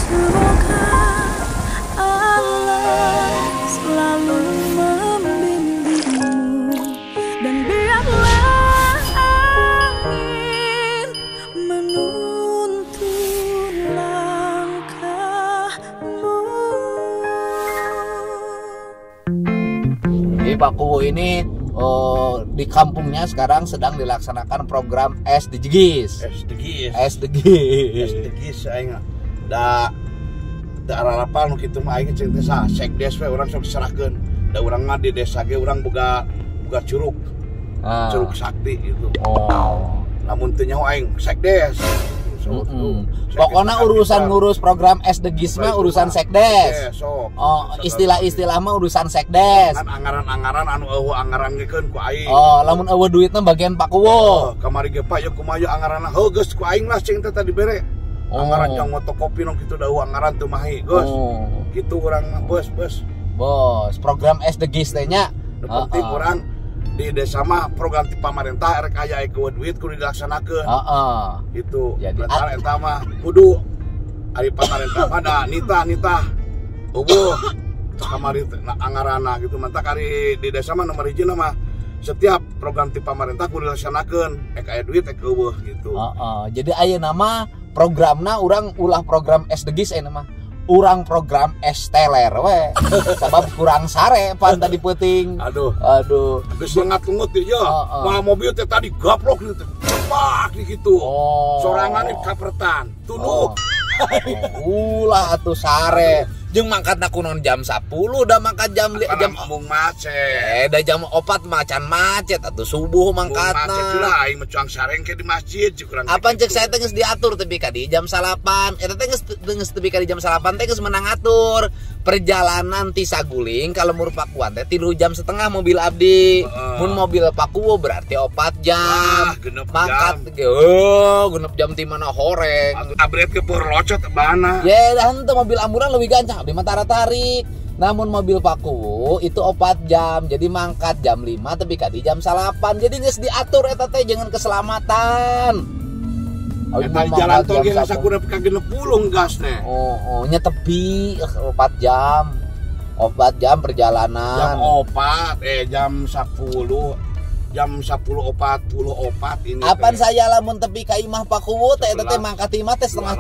Semoga Allah selalu membimbingmu dan biarlah angin menuntun langkahmu. Di Pakuwo ini di kampungnya sekarang sedang dilaksanakan program SDGs. SDGs aing da arah-arah nu kitu mah aing cing teh sa sekdes we urang sok diserahkeun. Da urang mah di desa ge urang boga curug. Curug sakti gitu. Oh. Lamun teu nyaho aing sekdes. Pokoknya urusan ngurus program SDGs mah urusan sekdes. Oh, istilah-istilah mah urusan sekdes. Anggaran-anggaran anu eueuh anggaran ngikeun ku aing. Oh, lamun eueuh duitna bagian Pakuwo. Kamari ge Pak, ya kumaha anggaranna heuh geus ku aing lah cing teh tadi bere. Anggaran jang fotokopi nu kitu da anggaran teu mahi, geus. Kitu urang bos. Bos, program SDGs teh nya. Nu penting urang di desa mah program ti pamarentah rek aya eueuh duit kudu dilaksanakeun. Gitu. Jadi eta mah kudu ari pamarentah pada nitah eueuh kamari anggaranna gitu. Mantak ari di desa mah nomor hijina mah setiap program ti pamarentah kudu dilaksanakeun aya duit eueuh gitu. Jadi aya nama programna urang ulah program SDGs aya nama. Urang program esteler we. Sabab kurang sare pan tadi peuting. Aduh. Geus lengat-lengut ya. Mah mobil teh tadi gaplok gitu. Pak gitu. Sorangan kapertan. Tunuh. Ulah atuh sare. Jeung mangkatna kunon jam 10 da mangkat jam mung macet. Da jam 4 macan macet atuh subuh mangkatna. Macet lah aing mencuang sareng ke di masjid kurang. Apaan cek saya teh geus diatur tapi ka di jam 8. Eta teh geus tepi ka di jam 8 teh geus menang atur. Perjalanan ti Saguling kalau mur Pakuan teh 3 jam setengah mobil abdi. Mun mobil Pakuwo berarti 4 jam. Mangkat genep jam ti mana horeng. Abret ke peur locot bana. Ya dah henteu mobil ambulan leuwih gancang abdi mah tarik. Namun mobil Pakuwo itu 4 jam. Jadi mangkat jam 5 tapi ka di jam 8. Jadi geus diatur eta teh jangan keselamatan. Eta jalan tol ge sakurep ka 60 gas teh. Nyetepi 4 jam. 4 jam perjalanan. Jam 10. Jam 10.44 ini. Apaan saya lamun tepi ka imah Pakuwo teh eta teh mangkat imah teh 6:30.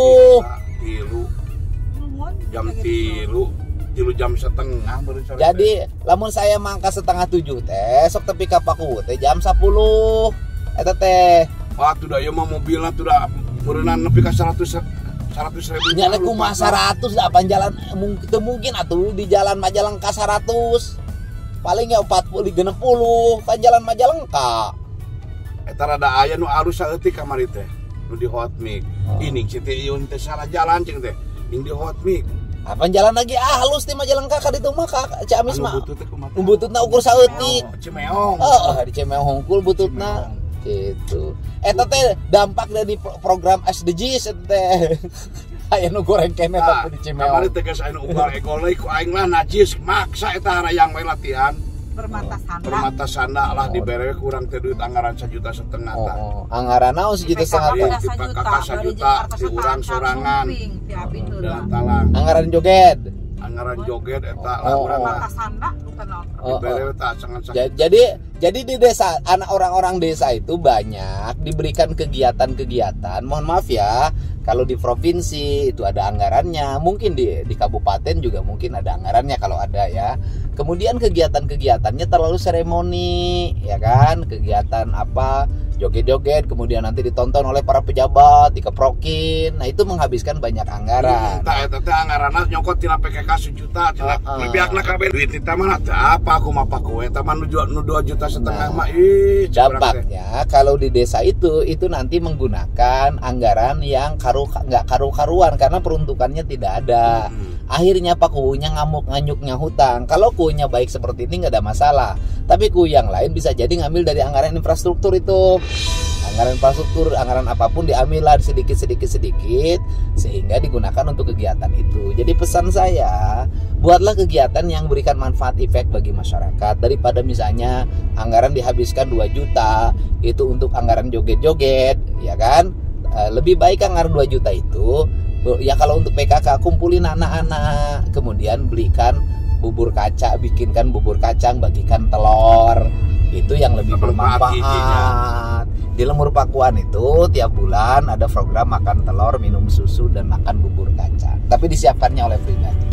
Jam 3 jam setengah baru sore. Jadi lamun saya mangkat 6:30 teh sok tepi ka Pakuwo teh jam 10. Eta teh tuh dah ya mah mobilnya tuh dah berenang nepi ka 100.000. Nya kumaha 100 da apaan jalan mungkin atuh di jalan Majalengka 100. Paling ya 40 60 kan jalan Majalengka. Eta rada aya nu arus saeutik kamari teh. Nu di hot mic. Ini cete ieu teh salah jalan cing teh. Ning di hot mic. Apaan jalan lagi halus ti Majalengka ka ditu mah ka Ciamis mah. Bututna ukur saeutik. Cimeong. Di Cimeong hungkul bututna. Gitu. Eta teh dampak dari program SDGs eta teh. Aya nu goreng kene tapi di Cimeong. Kamari teh geus aya nu ugal egol ku aing lah najis maksa eta hayang we latihan. Bermata sanda lah dibere kurang teh duit anggaran 1,5 juta tah. Anggaran naon 1,5 juta? Kakak 1 juta di urang sorangan. Anggaran joget. Anggaran joget eta lah urang mata sanda bukan dibere tah sangat. Jadi di desa anak orang-orang desa itu banyak diberikan kegiatan-kegiatan. Mohon maaf ya, kalau di provinsi itu ada anggarannya, mungkin di kabupaten juga mungkin ada anggarannya kalau ada ya. Kemudian kegiatan-kegiatannya terlalu seremoni, ya kan? Kegiatan apa? Joget-joget, kemudian nanti ditonton oleh para pejabat, dikeprokin. Nah, itu menghabiskan banyak anggaran. Eta anggaranna nyokot tina PKK 1 juta, tina lebiakna kabeh duit eta mah apa aku mah paku eta mah nu 2,5 juta mah dampaknya kalau di desa itu nanti menggunakan anggaran yang nggak karu-karuan karena peruntukannya tidak ada. Akhirnya Pakuwunya ngamuk-nganyuknya hutang. Kalau kuunya baik seperti ini nggak ada masalah. Tapi kuu yang lain bisa jadi ngambil dari anggaran infrastruktur itu. Anggaran infrastruktur, anggaran apapun diambil lah sedikit sehingga digunakan untuk kegiatan itu. Jadi pesan saya, buatlah kegiatan yang berikan manfaat efek bagi masyarakat daripada misalnya anggaran dihabiskan 2 juta itu untuk anggaran joget-joget, ya kan? Lebih baik anggaran 2 juta itu Ya kalau untuk PKK kumpulin anak-anak, kemudian belikan bubur kaca, bikinkan bubur kacang, bagikan telur. Itu yang lebih bermanfaat. Di Lemur Pakuan itu tiap bulan ada program makan telur, minum susu, dan makan bubur kacang. Tapi disiapkannya oleh pribadi.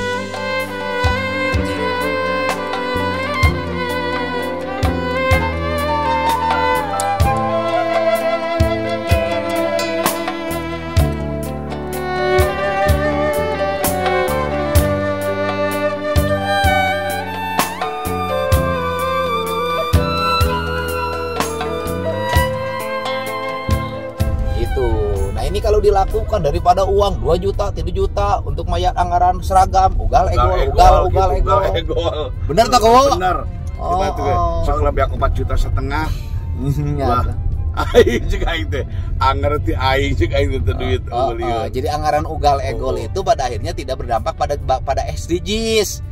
Kalau dilakukan daripada uang 2 juta, 3 juta untuk mayat anggaran seragam, ugal egol. Bener tak kau? Bener. Coba tuh sekolah biak 4,5 juta. Wah, aing juga itu. Anggaran ti aing juga itu duit. Jadi anggaran ugal egol itu pada akhirnya tidak berdampak pada SDGs.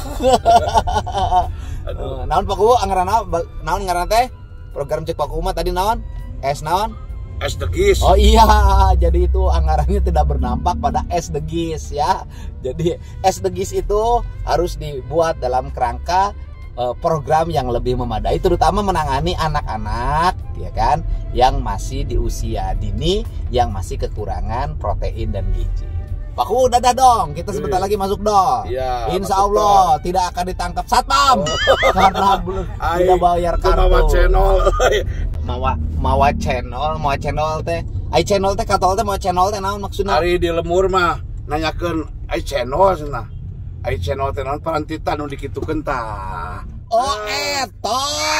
Naon Pak Kuwu anggaran naon ngaran teh? Program cek Pak Kuwu mah tadi naon? Naon? SDGs. Oh iya, jadi itu anggarannya tidak berdampak pada SDGs ya. Jadi SDGs itu harus dibuat dalam kerangka program yang lebih memadai, terutama menangani anak-anak ya kan, yang masih di usia dini, yang masih kekurangan protein dan gizi. Pak Kuwu dadah dong, kita sebentar lagi masuk dong. Ya, Insya Allah tidak akan ditangkap satpam karena belum tidak bayar kartu. Mawa channel teh. Ai channel teh katol teh mau channel teh naon maksudna? Ari di Lemur mah nanyakeun ai channel cenah. Ai channel teh naon parantitan nu dikitukeun tah. Oh eta.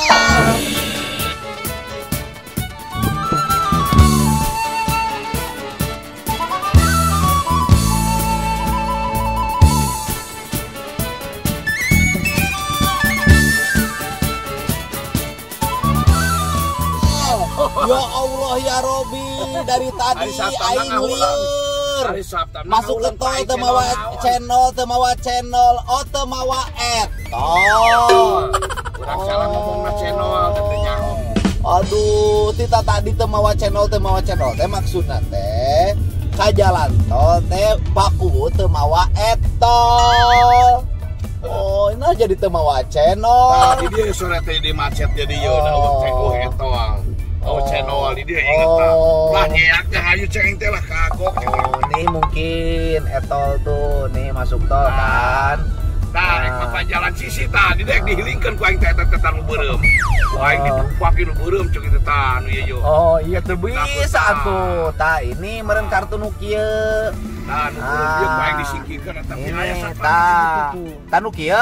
Ya Allah ya Robi, dari tadi aing lieur. Masuk ke tol teu mawa channel, teu mawa etol. Urang salah ngomongna channel teh nyaho. Aduh, tita tadi teu mawa channel teh maksudna teh ka jalan tol teh Pak Kuwu teu mawa etol. Oh, ini jadi teu mawa channel. Tadi dia sore teh di macet jadi yo teh etol. Channel di dia inget lah nyeak teh hayu ceng teh lah kagok. Nih mungkin etol tuh nih masuk tol kan. Apa jalan sisi tah di dek dihilingkeun ku aing teh tetan lu beureum. Aing ditumpakin lu beureum ceuk itu tah nu ieu. Oh iya teu bisa atuh. Tah ini meureun kartu nu kieu. Tah nu beureum ieu aing disingkirkeun eta aya satpam gitu. Tah nu kieu.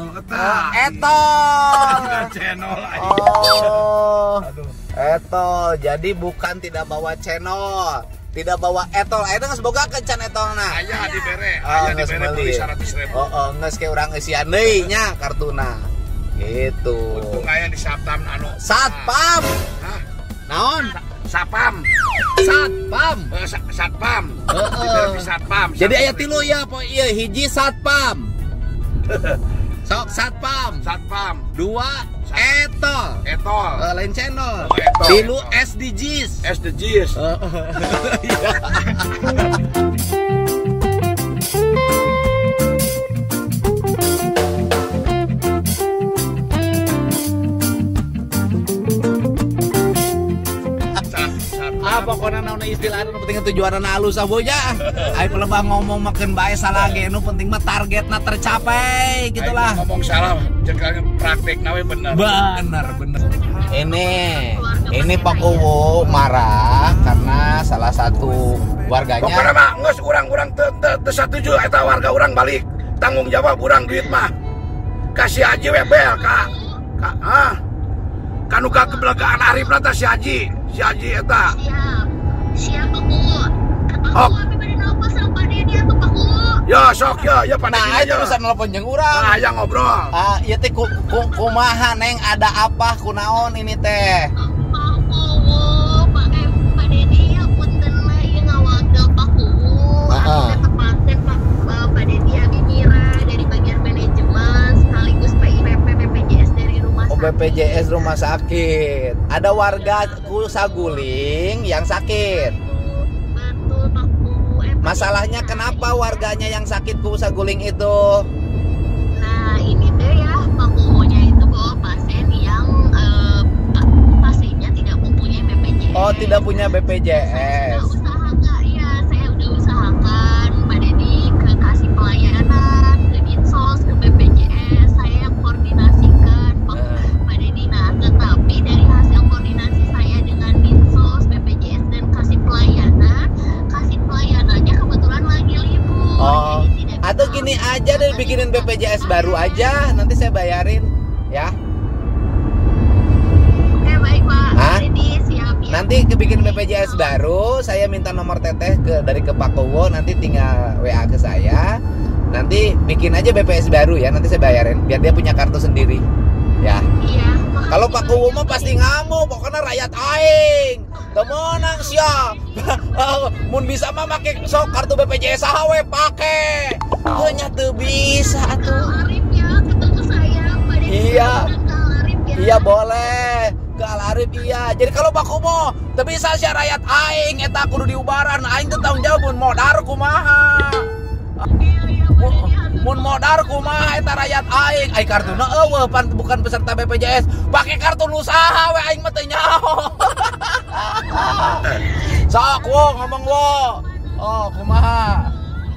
Etol. Channel aing. Aduh. Etol, jadi bukan tidak bawa channel, tidak bawa etol. Eta geus boga kencan etolna. Aya dibere, aya dibere beli 100.000. Geus ke urang eusian deui nya kartuna. Gitu. Untung aya di Satpam anu. Satpam. Hah? Naon? Satpam. Satpam. Dibere di Satpam. Jadi aya 3 ya, po ieu hiji satpam. Sok satpam. 2 etol. Lain channel. 3 SDGs. Pokoknya naon istilahna nu penting tujuanna halus aboja. Ai pelebah ngomong makeun bae salah ge nu penting mah targetna tercapai gitulah. Ngomong salah jeung praktekna we bener. Bener. Ini Pak Kuwu marah karena salah satu warganya. Pokoknya mah geus urang teu satuju eta warga urang balik. Tanggung jawab urang duit mah. Kasih aja we bel ka kanu ka kebelagaan arifna tah si Haji eta. Siap Pak Kuwu. Kata Kuwu abi bade nelpon sama Pak Dedi atuh Pak Kuwu. Ya sok ya Pak Dedi. Nah, itu bisa nelpon jeung urang. Nah, aya ngobrol. Ieu teh kumaha Neng, ada apa kunaon ini teh? Pak Kuwu, Pak Dedi ya punten lah ieu ngawaga Pak Kuwu. Anu tepatnya Pak Dedi abi Mira dari bagian manajemen sekaligus PIPP BPJS dari rumah sakit. BPJS rumah sakit. Ada warga Saguling yang sakit. Betul Pak Kuwu. Masalahnya kenapa warganya yang sakit kubu saguling itu? Nah ini tuh ya Pak Kuwonya itu bawa pasien yang pasiennya tidak mempunyai BPJS. Oh, tidak punya BPJS. Saya udah usahakan Mbak Dedi ke kasih pelayanan, ke Dinsos, ke BPJS. Saya yang koordinasikan Mbak Dedi. Nah, tetapi dari hasil koordinasi saya dengan Dinsos, BPJS dan kasih pelayanannya kebetulan lagi libur. Oh, jadi tidak atau bisa gini aja deh, bikinin BPJS baru aja, nanti saya bayarin ya. Oke baik Pak. Hah? Jadi siap ya. Nanti kebikin BPJS baru, saya minta nomor teteh dari ke Pak Kowo, nanti tinggal WA ke saya. Nanti bikin aja BPJS baru ya, nanti saya bayarin biar dia punya kartu sendiri. Ya. Iya. Kalau Pak Kowo mah pasti ngamuk, pokoknya rakyat aing. Temenang sia. Mun bisa mah make sok kartu BPJS we pake. Nya teu bisa atuh. Arif ya, ketemu saya Mbak Dedi. Iya. Arif ya. Iya boleh. Ke Al-Arif iya. Jadi kalau Pak Kowo teu bisa sia rakyat aing eta kudu diubaran. Aing teu tanggung jawab mun modar kumaha. Mun modar kumaha eta rakyat aing. Ai kartuna eueuh bukan peserta BPJS. Pakai kartu usaha we aing mah teu nyaho. Sok wo ngomong wo. Oh, kumaha?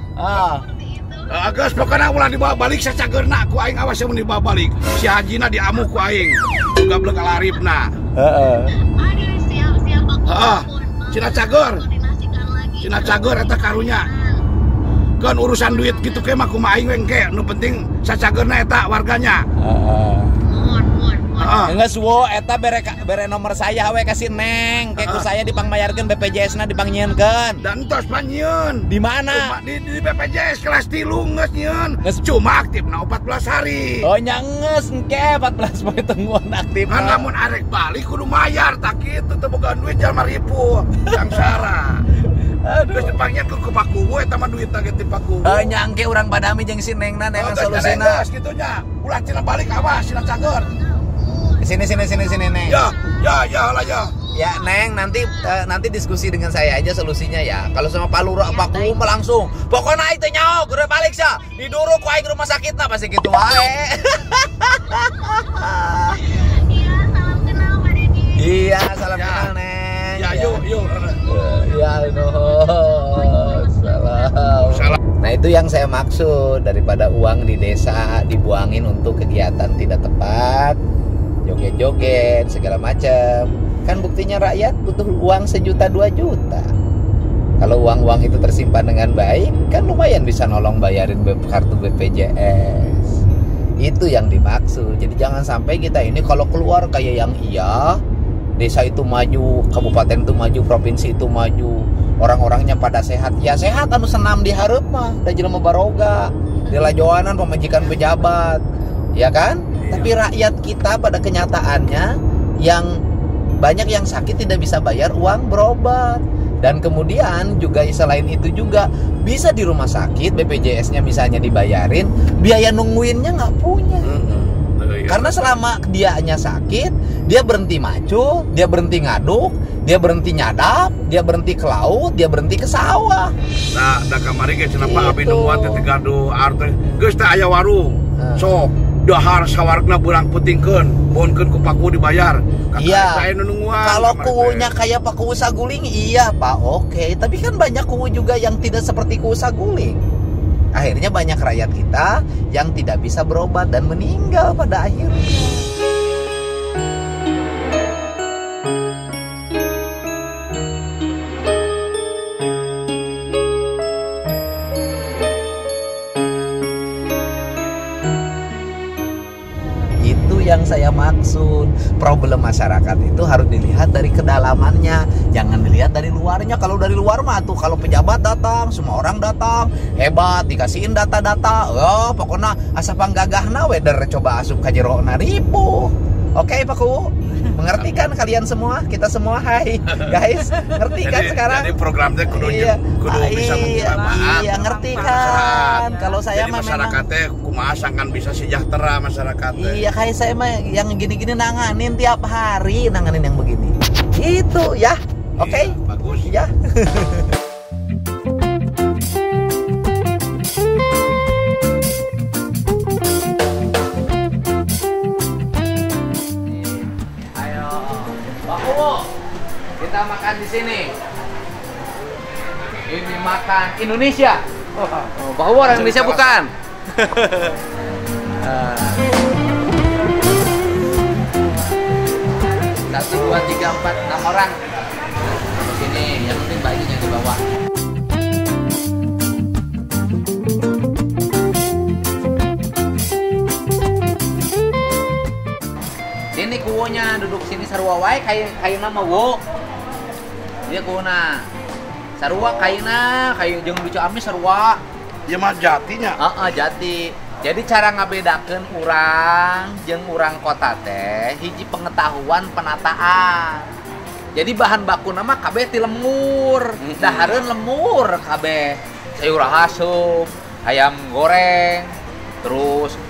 Geus pokona ulah dibawa balik sacageurna ku aing awas mun dibawa balik. Si hajina diamuh ku aing. Gableg Al-Arifna. Heeh. Aduh, siap Pak. Heeh. Cina cager. Koordinasikan lagi. Cina cager eta karunya. Kan urusan duit gitu ke mah kumaha aing wengke, nu penting sacageurna eta warganya. Mohon. Geus wo eta bere nomor saya we kasih Neng. Kayak ku saya dipangmayarkeun BPJS-na dipangnyieunkeun. Dan tos panyieun. Di mana? Di BPJS kelas 3 geus nyieun. Cuma aktifna 14 hari. Oh nyanges engke 14 poe tungguan aktif. Kan lamun arek balik kudu mayar tak kitu teu boga duit jalma ripuh. Sangsara. Terus dipangnya ke Pak Kuwo eta mah duit teh ti Pak Kuwo. Nyangke urang badami jeung si Nengna nengan solusina. Geus kitunya. Ulah cina balik awas cina cager. Sini Neng. Ya lah ya. Ya Neng, nanti diskusi dengan saya aja solusinya ya. Kalau sama Pak Lurah, Pak Kuwo mah langsung. Pokoknya itu nyaho, gure balik sia. Diduru ku aing rumah sakitna pasti kitu wae. Iya, salam kenal Mbak Dedi. Iya, salam kenal Neng. Ya yuk. Ya salam. Nah itu yang saya maksud, daripada uang di desa dibuangin untuk kegiatan tidak tepat, joget-joget segala macam. Kan buktinya rakyat butuh uang 1 juta 2 juta. Kalau uang-uang itu tersimpan dengan baik, kan lumayan bisa nolong bayarin kartu BPJS. Itu yang dimaksud. Jadi jangan sampai kita ini kalau keluar kayak yang desa itu maju, kabupaten itu maju, provinsi itu maju, orang-orangnya pada sehat. Ya sehat anu senam di hareup mah, da jelema baroga, dilajoanan pemajikan pejabat. Ya kan? Tapi rakyat kita pada kenyataannya yang banyak yang sakit tidak bisa bayar uang berobat. Dan kemudian juga selain itu juga bisa di rumah sakit BPJS-nya misalnya dibayarin, biaya nungguinnya nggak punya. Karena selama dianya sakit, dia berhenti maju, dia berhenti ngaduk, dia berhenti nyadap, dia berhenti ke laut, dia berhenti ke sawah. Nah, da kamari ge cenah Pak abi nu buat teh gaduh arte. Geus teh aya warung. Sok dahar sawargna burang putingkeun, bonkeun ku Pak Kuwo dibayar. Iya. Kalau kuunya kayak Pak Kuwo Saguling, iya Pak, oke. Tapi kan banyak kuwu juga yang tidak seperti Kuwo Saguling. Akhirnya banyak rakyat kita yang tidak bisa berobat dan meninggal pada akhirnya. Yang saya maksud, problem masyarakat itu harus dilihat dari kedalamannya, jangan dilihat dari luarnya. Kalau dari luar mah tuh, kalau pejabat datang, semua orang datang, hebat, dikasihin data-data, pokoknya asa panggagahna weder coba asup ka jero na ripuh. Oke Pak Kuwo, mengerti kan kalian semua, kita semua, hai guys, ngerti kan sekarang? Jadi programnya kudu bisa membermanfaat. Iya, ngerti kan? Kalau saya mah masyarakatnya kumaha sangkan bisa sejahtera masyarakatnya. Iya, kayak saya mah yang gini-gini nanganin tiap hari, nanganin yang begini. Itu ya, oke? Bagus. Ya. sini. Ini makan Indonesia. Oh, bahwa orang Indonesia bukan. 1, 2, 3, 4, 6 orang. Sini, yang penting bajunya di bawah. Sini kuwonya duduk sini sarua wae kayu nama wo. Dia kuona. Sarua kayuna kayu jeung di Ciamis sarua. Ya mah jatinya. Jati. Jadi cara ngabedakeun urang jeung urang kota teh hiji pengetahuan penataan. Jadi bahan baku nama kabeh ti lemur, dahareun lemur kabeh. Sayur haseup, ayam goreng, terus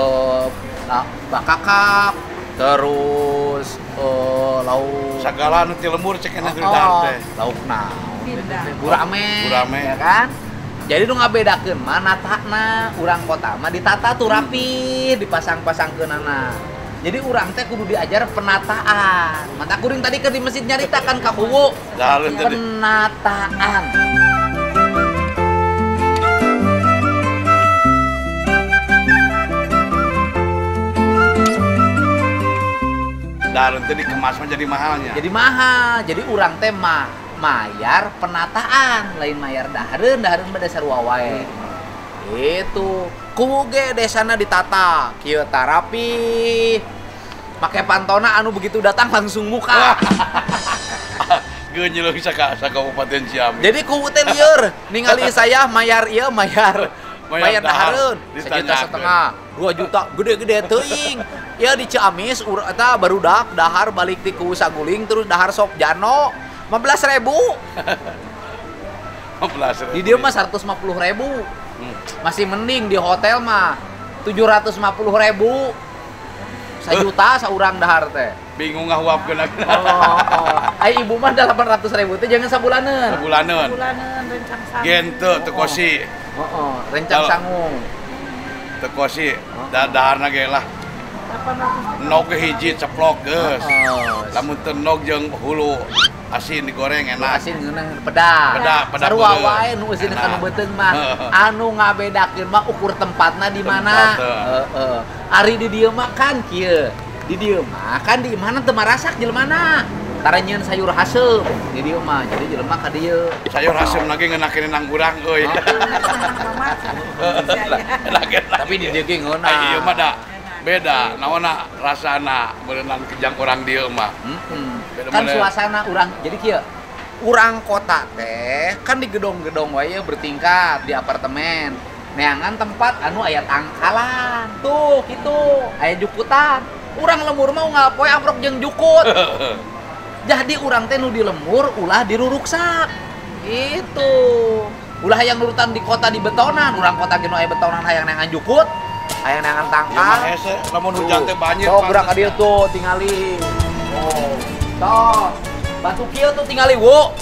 bakakak, terus lauk Sagala nu ti lemur cek enak di dahar teh. Lauk naon? Gurame, ya kan? Jadi nu ngabedakeun mah natakna urang kota mah ditata tuh rapi, dipasang-pasangkeunana. Jadi urang teh kudu diajar penataan. Mata kuring tadi ke di masjid nyaritakan ka kuwu. Penataan. Dahareun teh dikemas mah jadi mahalnya. Jadi mahal. Jadi urang teh mayar penataan, lain mayar dahareun bade sarua wae. Itu kuwu ge desana ditata, kieu tarapi. Make pantona anu begitu datang langsung muka. Geunyeuleuh saka Kabupaten Ciamis. Jadi kuwu teh lieur ningali saya mayar ieu mayar dahareun 1,5 juta, 2 juta, gede-gede teuing. Ya di Ciamis eta barudak dahar balik ti kuwu Saguling terus dahar sok jano 15.000. 15.000. Di dia mah 150.000. Masih mending di hotel mah 750.000. 1 juta saurang dahar teh. Bingung ngahuapkeun lagi. Ai ibu mah 800.000 teh jangan sabulaneun. Sabulaneun rencang sangung. Gen teu teu kosi. Rencang sangung. Teu kosi. Daharna ge lah. 800. Nog hiji ceplok geus. Lamun teu nog jeung hulu asin digoreng enak. Asin ngeunang pedas. Sarua wae nu eusin anu beuteung mah. Anu ngabedakeun mah ukur tempatna di mana. Ari di dieu mah kan kieu. Di dieu mah kan di mana teu marasak jelmana. Tara nyieun sayur haseup di dieu mah. Jadi jelema ka dieu. Sayur haseup lagi ngeunakeun nang urang euy. Tapi di dieu ge ngeunah. Ieu mah da beda naonna rasana berenang kejang urang dieu mah. Kan suasana urang jadi kieu. Urang kota teh kan di gedong-gedong wae bertingkat di apartemen. Neangan tempat anu aya tangkalan. Tuh kitu, aya jukutan. Urang lemur mah ngapoe amprok jeung jukut. Jadi urang teh nu di lemur ulah diruruksak. Gitu. Ulah hayang nurutan di kota di betonan, urang kota ge nu aya betonan hayang neangan jukut, hayang neangan tangkal. Ya mah hese lamun hujan teh banjir. Sok urang ka dieu tuh tingali. Toh, batu kieu tuh tingali wo.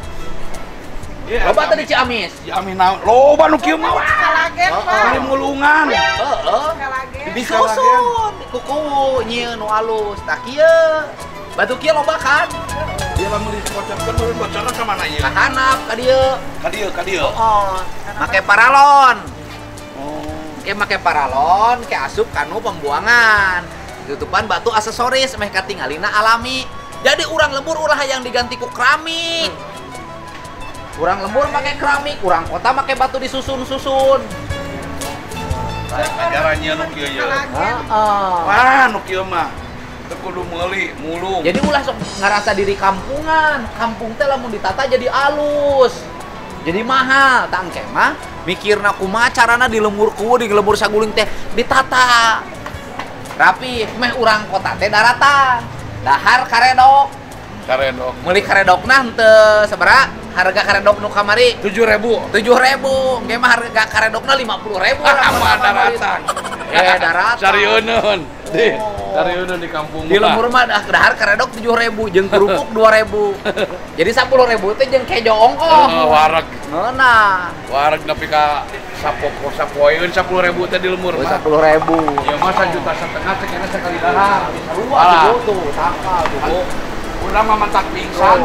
Loba teh di Ciamis. Ciamis naon? Loba nu kieu mah. Kalagen, Pak. Kali mulungan. Kalagen. Disusun kuku nyieun nu alus. Tah kieu. Batu kieu loba kan? Dia lamun dicocokeun meureun bocoran ka mana ieu? Ka handap ka dieu. Ka dieu. Make paralon. Make paralon, ke asup kanu pembuangan. Tutupan batu aksesoris meh katingalina alami. Jadi urang lembur ulah yang diganti ku keramik. Urang lembur pakai keramik, urang kota pakai batu disusun-susun. Ajarannya nu kieu ye. Wah, nu kieu mah teu kudu meuli, mulung. Jadi ulah sok ngarasa diri kampungan. Kampung teh lamun ditata jadi alus. Jadi mahal, tang engke mah mikirna kumaha carana di lembur kuwu di lembur Saguling teh ditata. Rapi, meh urang kota teh daratan. Dahar karedok. Meuli karedokna henteu sabaraha harga karedok nu kamari? 7.000. 7.000. Engke mah harga karedokna 50.000 Mah daratan. Daratan. Sarieun. Sarieun di kampung. Di lembur mah dahar karedok 7.000 jeung kerupuk 2.000. Jadi 10.000 teh jeung kejo ongkos. Wareg. Nah. Wareg nepi ka sapoeun 10.000 teh di lembur mah. 10.000. Ya mah 1,5 juta cek enak sekali dahar. Sarua tuh tangkal tuh. Udah mah mentak pingsan.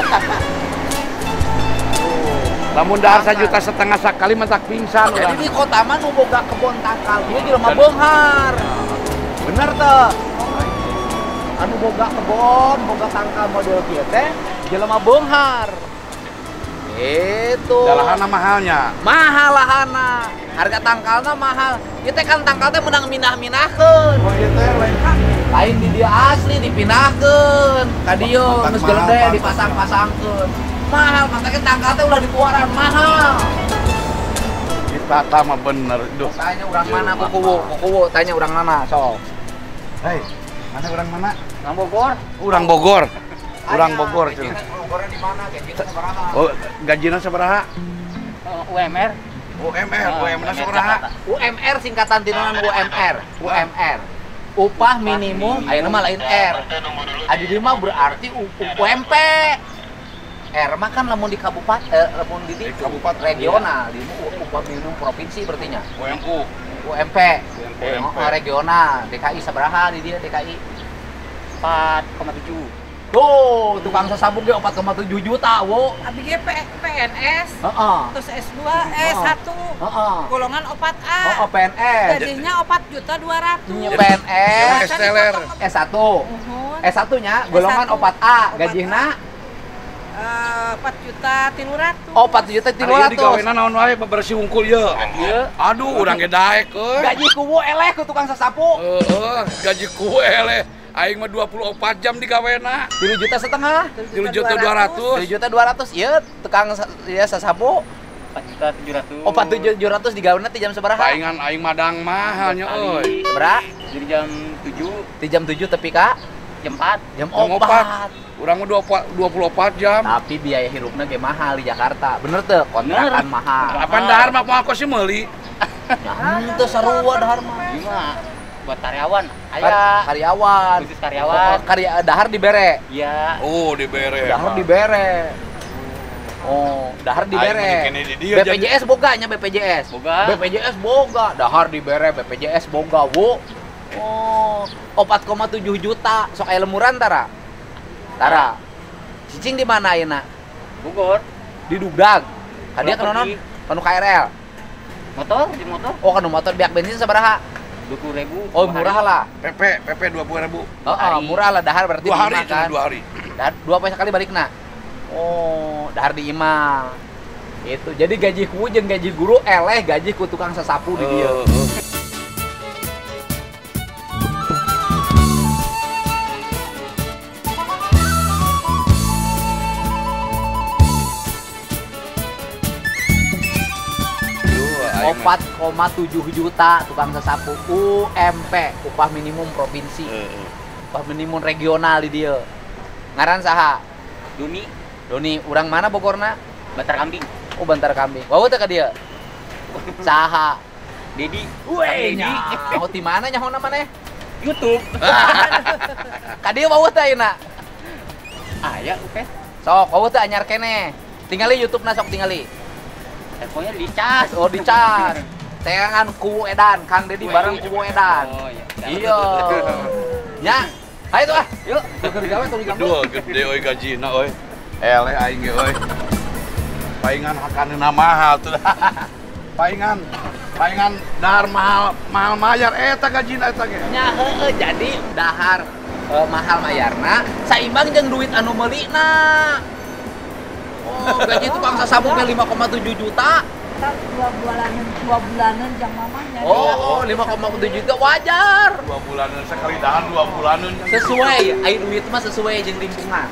Lamun dahar 1,5 juta sekali mentak pingsan. Jadi di kota mah nu boga kebon tangkal ieu jelema beunghar. Bener teh. Anu boga kebon, boga tangkal model kieu teh jelema beunghar. Itu. Dalahana mahalnya. Mahal lahana. Harga tangkalna mahal. Ieu teh kan tangkal teh menang minah-minahkeun. Oh ieu teh lain kan. Lain di dia asli dipindahkeun ka dieu geus gede dipasang-pasangkeun. Mahal, makanya tangkal teh ulah dikeluaran mahal. Kita mah bener. Duh. Tanya urang mana kukuwu, tanya urang mana sok. Hei, mana orang mana? Urang Bogor. Urang Bogor. Urang Bogor cenah. Bogornya di mana? Gajinya sabaraha? Oh, gajinya sabaraha? UMR. UMR, UMR sabaraha? UMR singkatan tinonan UMR. Upah minimum, ayeuna mah lain R. Adi dieu mah berarti UMP. R mah kan lamun di kabupaten, lamun di kabupaten regional, di upah minimum provinsi berarti nya. UMU. UMP. Regional, DKI sabaraha di dia DKI? 4,7. Tuh, tukang sasabuk ge 4,7 juta, wo. Abi ge PNS. Heeh. Terus S2, S1. Heeh. Golongan 4A. Oh, PNS. Gajinya 4.200.000. PNS. Esteller. S1. Uhun. S1-nya golongan S1. 4A, gajihna 4.300.000. oh 4.300.000. Di gawenan naon wae bebersih hungkul ye. Ieu. Aduh, urang ge daek euy. Gaji kuwu eleh ku tukang sasapu. Gaji ku eleh. Aing mah 24 jam di gawena. 3,5 juta. 3.200.000. 3.200.000 ieu tukang ya sasapu. 4.700.000. Oh 4.700 di gaweuna ti jam sabaraha? Paingan aing madang mahalnya euy. Sabaraha? Jadi jam 7, Di jam 7 tepi ka jam 4. jam Jam 4. Urang mah 24 jam. Tapi biaya hirupna ge mahal di Jakarta. Bener teu? Kontrakan mahal. Apaan dahar mah moal kos meuli. Ya, teu sarua dahar mah. Iya, buat karyawan. Aya Karyawan. khusus karyawan. Dahar dibere. Iya. Oh, dibere. Dahar dibere. Oh, dahar dibere. Aing mah di dieu BPJS boga nya BPJS. Boga. BPJS boga, dahar dibere BPJS boga, wo. Oh, 4,7 juta. Sok aya lemuran tara. Tara. Cicing di mana ayeuna? Bogor. Di Dugdag. Hadiah ka nonon? Kanu KRL. Motor, di motor. Oh, kanu motor biak bensin sabaraha? 20.000. Oh, murah lah. PP 20.000. Heeh, murah lah dahar berarti 2 hari di imah kan. 2 hari. Dahar 2 poe sekali balikna. Oh, dahar di imah. Itu. Jadi gaji ku jeung gaji guru eleh gaji ku tukang sasapu di dieu. Aing mah. 4,7 juta tukang sasapu UMP, upah minimum provinsi. Upah minimum regional di dieu. Ngaran saha? Doni, urang mana Bogorna? Bantar Kambing. Oh, Bantar Kambing. Wawu teh ka dieu? Saha? Dedi. Weh, nyaho ti mana nyahona maneh? YouTube. Ka dieu wawu teh ayeuna. Aya oke. Sok, wawu teh anyar keneh. Tingali YouTube-na sok tingali. Teleponnya dicas. Oh, dicas. Teangan ku Edan, Kang Dedi bareng ku Edan. Oh iya. Iya. Nya. Ayo tuh ah, yuk. Keur gawe tuh di kampung. Duh, gede euy gajina euy. Eleh aing ge euy. Paingan hakanna mahal tuh. Paingan dahar mahal mayar eta gajina eta ge. Nya heueuh jadi dahar mahal mayarna saimbang jeung duit anu meulina. Oh, gaji tukang sasapu ge 5,7 juta. 2 bulanan jam mamanya. Oh, 5,7 juta wajar. 2 bulanan sekali dahar 2 bulanan. Sesuai, aya duit mah sesuai jeung lingkungan.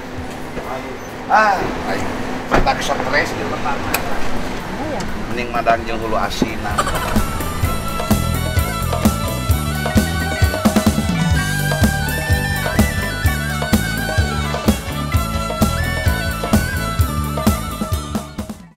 Aing mata stres di pertama. Oh ya. Mending madang jeung hulu asina.